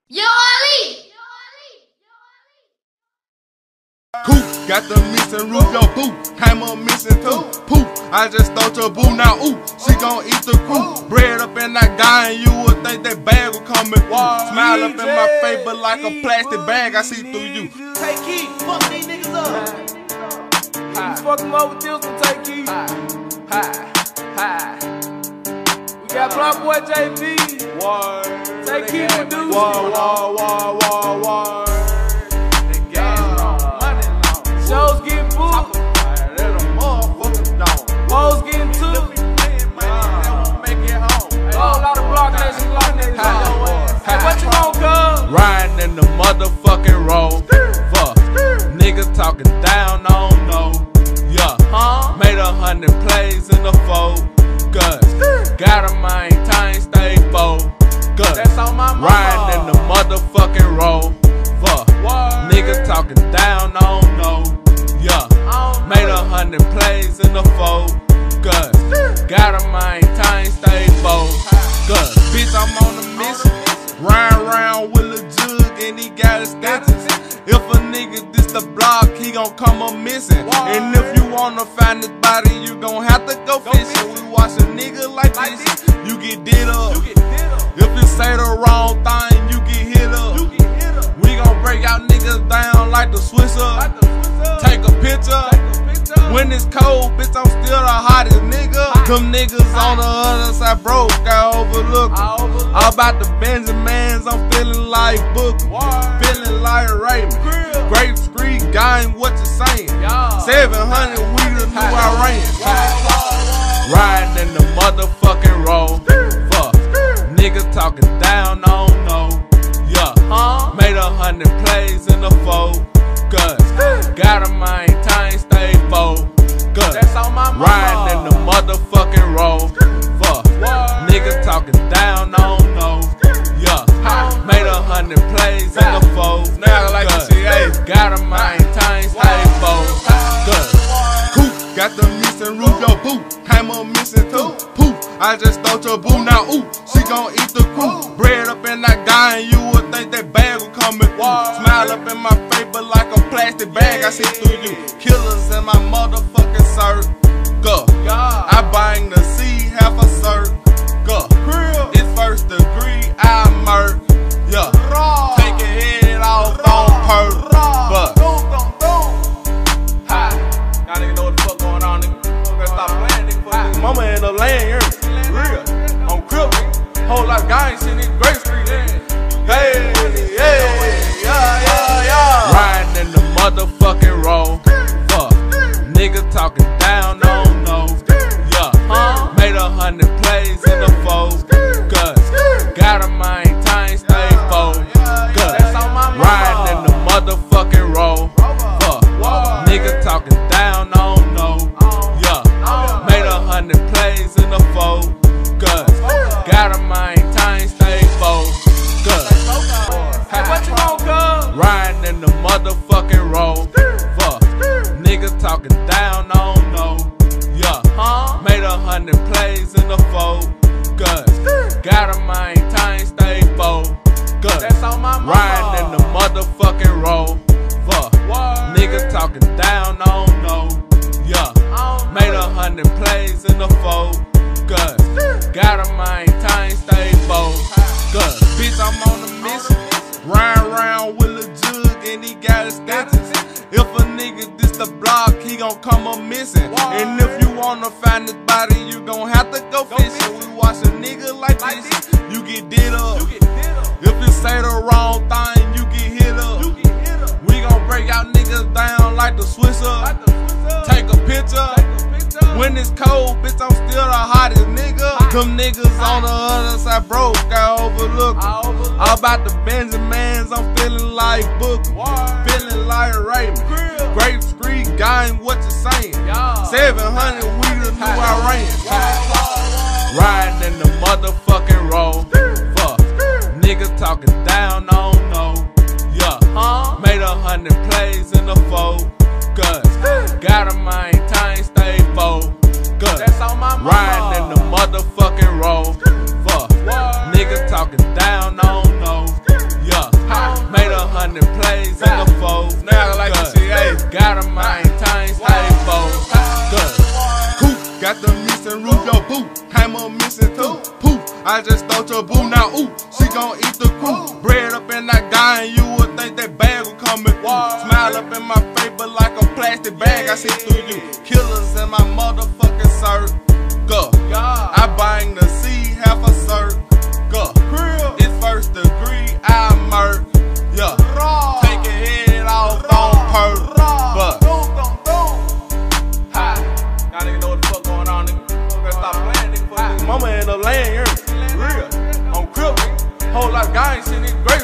Yo, Ali! Coop, got the missing roof, yo, boo. Came up missing too. Poof, I just stole your boo, now ooh, she gon' eat the crew. Bread up in that guy and you would think that bag will come in. Smile up in my face, but like a plastic bag, I see through you. Take key, fuck these niggas up. You fuck them up with this one, take key. We got Block Boy JB. Take key with dudes. Shows getting booked. Hoes getting took. Whole lot of Block Nation, Block Nation. Hey, what you want, cuz? Riding in the motherfucking road. Fuck. Niggas talking down, I don't know. Yeah. Made 100 plays in the focus. Got a maintain, stay focused. That's on my mama. Riding in the motherfucking road. Fuck. Niggas talking down, I don't know. Yeah. Made 100 plays in the focus. Got a maintain, stay focused. Bitch, I'm on a mission. Riding around with a jug and he got his stitches. If a nigga diss the block, he gon' come up missing. And if you wanna find his body, you gon' have to go fishing. We watch a nigga like this, you get did up. If you say the wrong thing, you get hit up. We gon' break out niggas down like the Swisher. Take a picture. When it's cold, bitch, I'm still the hottest nigga. Them niggas on the other side broke, I overlook them. All about the Benjamins, I'm feeling like Booker. Feeling like Raymond. Grape Street gang, what you saying? 700, we the new Iran. Riding in the motherfucking road. Fuck. Niggas talking down, I don't know. Yeah. Made 100 plays in the focus. Got a maintain, stay focused. That's on my mama. Riding in the motherfucking road. Fuck. Niggas talking down, I don't know. Yeah. Made 100 plays in the focus. Now like this shit, hey. Got a maintain, stay focused. Coop, got the missing roof, yo, boo. Came up missing too. Poof, I just stole your boo, now ooh, she gon' eat the crew. Bread up in that guy and you would think that bag will come in. Smile up in my face, but like a plastic bag, I see through you. Killers in my motherfucking circle. I bang the C, half a circle. It's first degree, I murk. Yeah, take your head off on purpose. But y'all niggas know what the fuck going on, nigga. Better stop playing, nigga. Mama end up laying here. Real. I'm crip, nigga. Whole lot of guys in this Grape Street, nigga. Hey, yeah. Riding in the motherfucking road. Fuck. Niggas talking down, I don't know. Yeah. Made 100 plays in the focus. Got a maintain, stay focused. Riding in the motherfucking road. Fuck. Niggas talking down, I don't know. Yeah. Made 100 plays in the focus. Got a maintain, stay focused. Hey, what you want, cuz? Riding in the motherfucking road. Fuck. Niggas talking down, I don't know. Yeah. Made 100 plays in the focus. Got a maintain, stay focused. That's on my mama. Riding in the motherfucking road. Fuck. Niggas talking down, I don't know. Yeah. Made 100 plays in the focus. Got a maintain, stay focused. Bitch, I'm on a mission. Riding around with a jug and he got his stitches. If a nigga diss the block, he gon' come up missing. And if you wanna find his body, you gon' have to go fishing. We watch a nigga like this, you get did up. If you say the wrong thing, you get hit up. We gon' break out niggas down like the Swisher. Take a picture. When it's cold, bitch, I'm still the hottest nigga. Them niggas on the other side broke, I overlook them. All about the Benjamins, I'm feeling like Booker. Feeling like Raymond. Grape Street gang, what you saying? 700, we the new Iran. Riding in the motherfucking road. Fuck. Niggas talking down, I don't know. Yeah. Made 100 plays in the focus. Got a maintain, stay focused. That's on my mama. Riding in the motherfucking road. Fuck. Niggas talking down, I don't know. Yeah. 100 plays in the fold. Now I like to see, hey. Gotta maintain stable. Coop, got the missing roof, yo, boo. Came up missing too. Poof, I just stole your boo, now ooh, she gon' eat the crew. Bread up in that guy, and you would think that bag would come in through. Smile up in my face, but like a plastic bag, I see through you. Killers in my motherfucking circle. I bang the C, half a circle. It's first degree, I murk. Yeah, take your head off on perk. But Y'all niggas know what the fuck going on, nigga. Better stop playing, nigga. mama end up laying here. Real. On crib, nigga. Whole lot of guys shit, nigga.